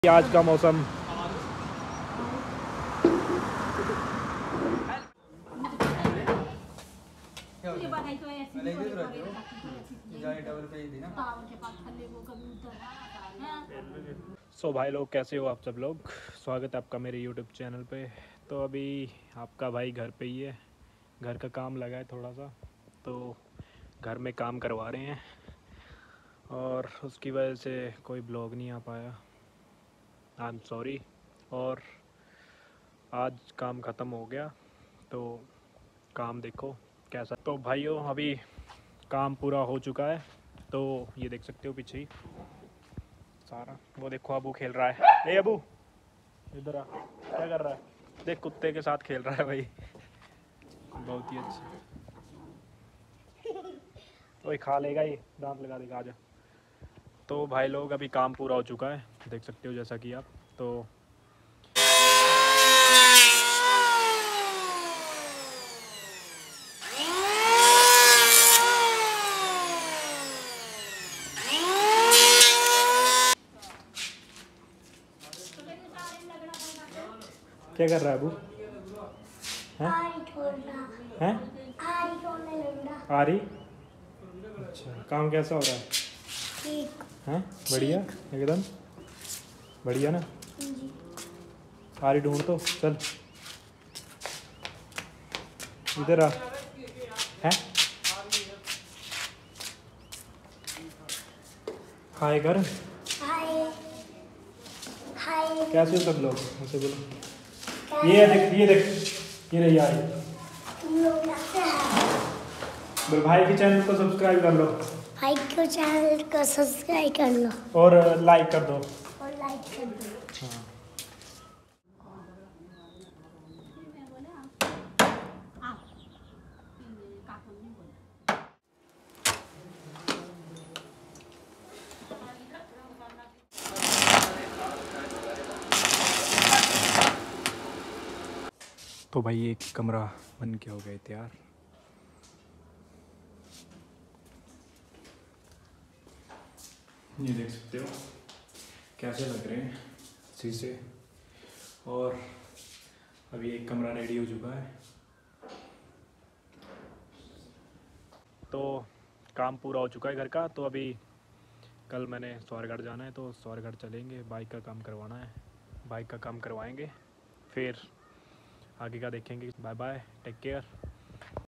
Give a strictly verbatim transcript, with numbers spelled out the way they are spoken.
आज का मौसम सो so, भाई लोग कैसे हो आप सब लोग। स्वागत है आपका मेरे यूट्यूब चैनल पे। तो अभी आपका भाई घर पे ही है, घर का काम लगा है थोड़ा सा, तो घर में काम करवा रहे हैं और उसकी वजह से कोई ब्लॉग नहीं आ पाया। I am sorry. और आज काम ख़त्म हो गया, तो काम देखो कैसा। तो भाइयों अभी काम पूरा हो चुका है, तो ये देख सकते हो पीछे ही सारा। वो देखो अबू खेल रहा है। ए अबू इधर आ, क्या कर रहा है? देख कुत्ते के साथ खेल रहा है भाई, बहुत ही अच्छा। वही खा लेगा, ये दांत लगा देगा। आजा। तो भाई लोग अभी काम पूरा हो चुका है, देख सकते हो जैसा कि आप। तो क्या कर रहा है अबू? हैं हैं आरी? अच्छा, काम कैसा हो रहा है? ठीक हैं बढ़िया एकदम बढ़िया ना। आरी ढूंढ तो चल, इधर आ। हैं हाय कर। हाय हाय कैसे हो सब लोग? मुझसे बोलो। ये देख, ये देख, ये रही आरी। तुम लोग कैसे हैं? बोल भाई के चैनल को सब्सक्राइब कर लो, भाई को चैनल को सब्सक्राइब कर लो और लाइक कर दो। और लाइक कर दो। हाँ। तो भाई एक कमरा बन के हो गए तैयार। ये देख सकते हो कैसे लग रहे हैं शीशे। और अभी एक कमरा रेडी हो चुका है। तो काम पूरा हो चुका है घर का। तो अभी कल मैंने स्वर्गढ़ जाना है, तो स्वर्गढ़ चलेंगे, बाइक का काम करवाना है, बाइक का काम करवाएंगे, फिर आगे का देखेंगे। Bye bye, take care.